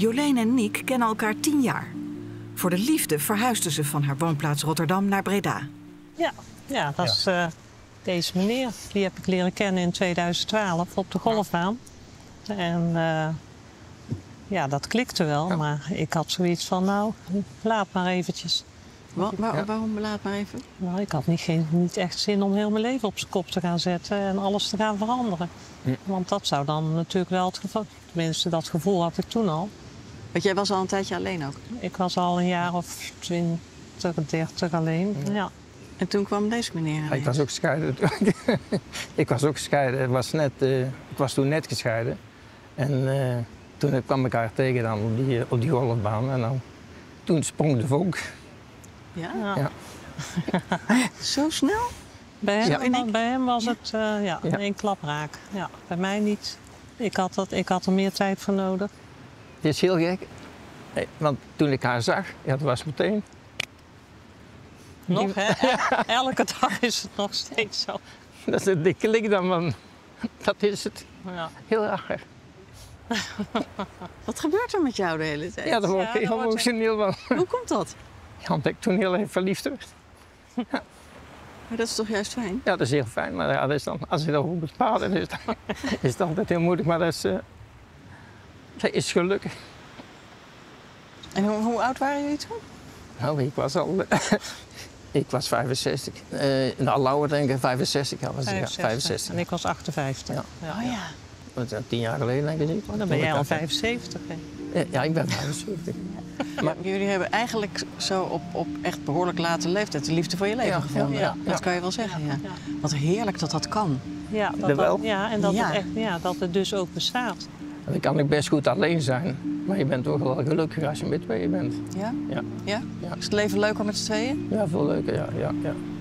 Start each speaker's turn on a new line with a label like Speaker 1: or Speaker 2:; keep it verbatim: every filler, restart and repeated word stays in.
Speaker 1: Jolene en Niek kennen elkaar tien jaar. Voor de liefde verhuisden ze van haar woonplaats Rotterdam naar Breda.
Speaker 2: Ja, ja dat is uh, deze meneer. Die heb ik leren kennen in tweeduizend twaalf op de golfbaan. En uh, ja, dat klikte wel, ja. Maar ik had zoiets van, nou, laat maar eventjes.
Speaker 3: Wa waar, ja. Waarom laat maar even?
Speaker 2: Nou, ik had niet, geen, niet echt zin om heel mijn leven op zijn kop te gaan zetten en alles te gaan veranderen. Hm. Want dat zou dan natuurlijk wel het geval, tenminste dat gevoel had ik toen al.
Speaker 3: Want jij was al een tijdje alleen ook?
Speaker 2: Ik was al een jaar of twintig, dertig alleen, ja. ja.
Speaker 3: En toen kwam deze meneer
Speaker 4: ja, ik was ook gescheiden. ik was ook gescheiden. Was net, uh, ik was toen net gescheiden. En uh, toen kwam ik haar tegen dan op die, op die golfbaan. En dan, toen sprong de vonk.
Speaker 3: Ja?
Speaker 2: Ja.
Speaker 4: ja.
Speaker 3: Zo snel?
Speaker 2: Bij hem,
Speaker 3: ja.
Speaker 2: dan, bij hem was het uh, ja, ja. één klap raak. Ja, bij mij niet. Ik had, dat, ik had er meer tijd voor nodig.
Speaker 4: Het is heel gek. Nee, want toen ik haar zag, ja, dat was meteen.
Speaker 2: Nog, hè? Elke dag is het nog steeds zo.
Speaker 4: Dat is het dikke klik dan, man. Dat is het.
Speaker 2: Ja.
Speaker 4: Heel raar.
Speaker 3: Wat gebeurt er met jou de hele tijd?
Speaker 4: Ja, dat wordt ja, heel emotioneel van.
Speaker 3: Hoe komt dat?
Speaker 4: Ja, omdat ik toen heel even verliefd werd. Ja.
Speaker 3: Maar dat is toch juist fijn?
Speaker 4: Ja, dat is heel fijn. Maar ja, dat is dan, als je daarover moet praten, is het, is het altijd heel moeilijk. Maar dat is, uh, dat is gelukkig.
Speaker 3: En hoe, hoe oud waren jullie toen?
Speaker 4: Nou, ik was al... ik was vijfenzestig. Uh, nou, ouder denk ik, vijfenzestig. Ja, was
Speaker 2: vijfenzestig.
Speaker 4: Ja, vijfenzestig.
Speaker 2: En ik was achtenvijftig.
Speaker 4: Ja.
Speaker 3: Ja. Oh ja.
Speaker 4: Dat is tien jaar geleden denk ik.
Speaker 2: Oh, dan ben jij al vijfenzeventig, hè?
Speaker 4: Ja, ja, ik ben vijfenzeventig.
Speaker 3: Maar jullie hebben eigenlijk zo op, op echt behoorlijk late leeftijd de liefde van je leven
Speaker 4: ja,
Speaker 3: gevonden.
Speaker 4: Ja, ja,
Speaker 3: dat
Speaker 4: ja.
Speaker 3: kan je wel zeggen, ja.
Speaker 2: Ja.
Speaker 3: Wat heerlijk dat dat kan.
Speaker 2: Ja, dat,
Speaker 4: dat wel.
Speaker 2: Dat, ja en dat,
Speaker 3: ja.
Speaker 2: Het echt, ja, dat het dus ook bestaat.
Speaker 4: Dan kan ik best goed alleen zijn. Maar je bent toch wel gelukkig als je met tweeën bent.
Speaker 3: Ja?
Speaker 4: Ja.
Speaker 3: Ja?
Speaker 4: Ja.
Speaker 3: Is het leven leuker met z'n tweeën?
Speaker 4: Ja, veel leuker, ja. ja, ja.